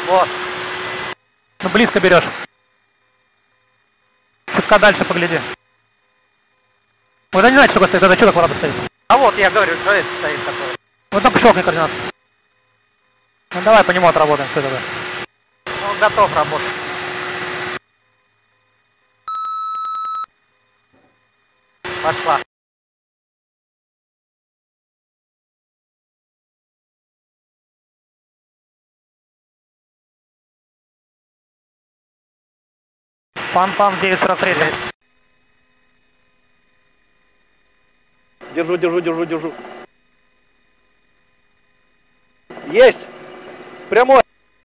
Вот. Ну, близко берешь. Чутка дальше погляди. Вы не знаете, что стоит, тогда что такое стоит? А вот, я говорю, что это стоит такое. Вот там щелкни координаты. Ну, давай по нему отработаем, все тогда. Он готов работать. Пошла. Фан-фан 943. Держу. Есть! Прямой!